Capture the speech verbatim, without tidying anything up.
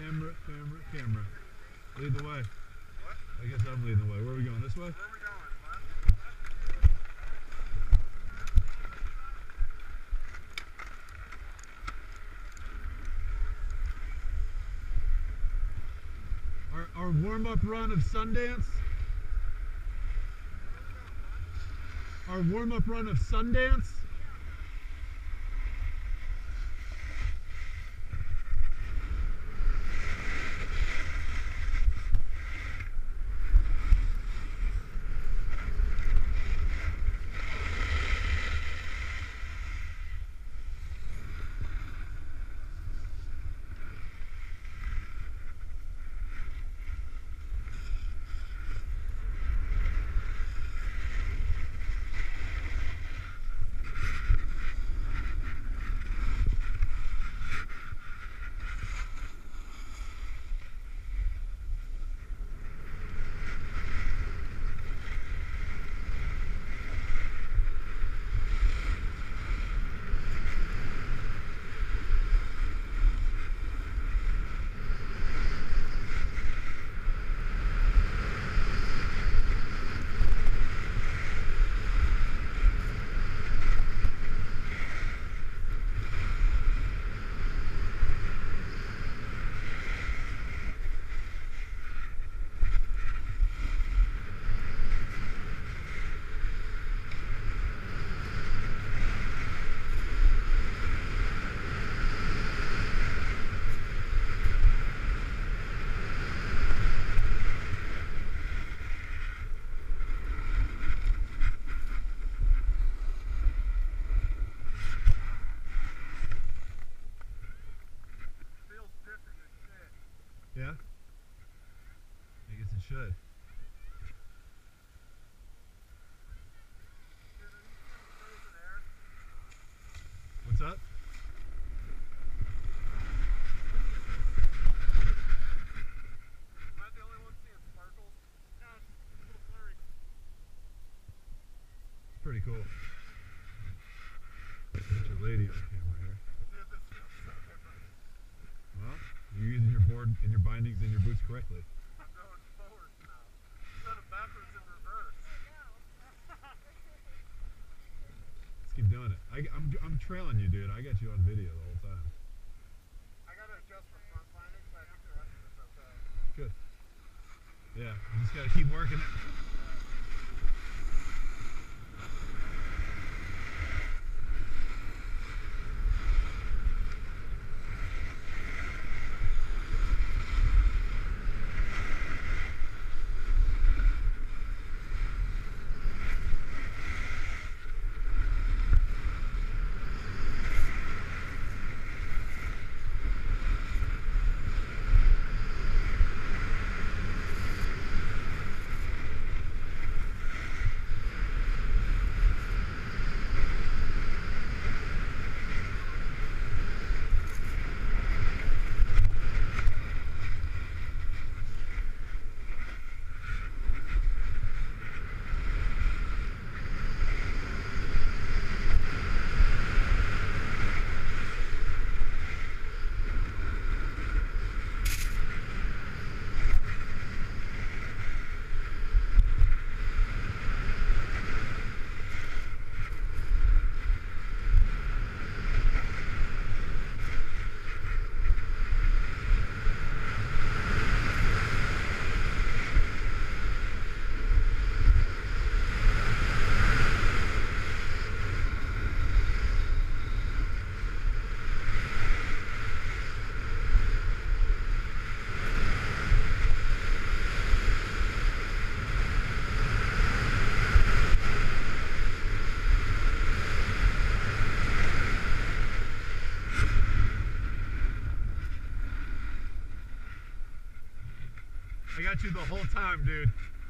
Camera, camera, camera. Lead the way. What? I guess I'm leading the way. Where are we going? This way? Where are we going? Our, our warm-up run of Sundance. Our warm-up run of Sundance. Yeah? I guess it should. What's up? Am I the only one seeing sparkles? No, it's a little blurry. It's pretty cool. Got your lady on camera here. Dude, this feels so different. Well, you're using your board and your bindings and your boots correctly. I'm going forward now. Instead of backwards and reverse. Let's keep doing it. I, I'm, I'm trailing you, dude. I got you on video the whole time. I gotta adjust for front bindings, but I think the rest of it's okay. Good. Yeah, you just gotta keep working it. I got you the whole time, dude.